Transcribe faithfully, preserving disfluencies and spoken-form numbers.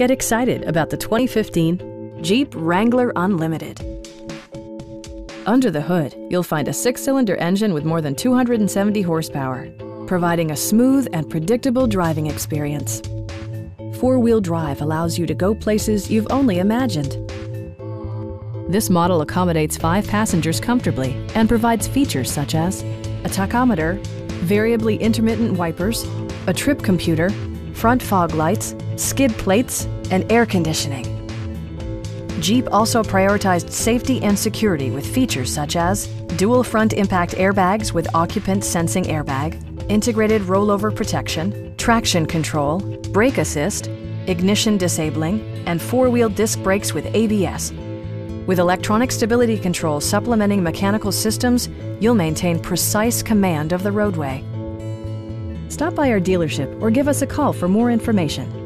Get excited about the twenty fifteen Jeep Wrangler Unlimited. Under the hood, you'll find a six-cylinder engine with more than two hundred seventy horsepower, providing a smooth and predictable driving experience. Four-wheel drive allows you to go places you've only imagined. This model accommodates five passengers comfortably and provides features such as a tachometer, variably intermittent wipers, a trip computer, front fog lights, skid plates, and air conditioning. Jeep also prioritized safety and security with features such as dual front impact airbags with occupant sensing airbag, integrated rollover protection, traction control, brake assist, ignition disabling, and four-wheel disc brakes with A B S. With electronic stability control supplementing mechanical systems, you'll maintain precise command of the roadway. Stop by our dealership or give us a call for more information.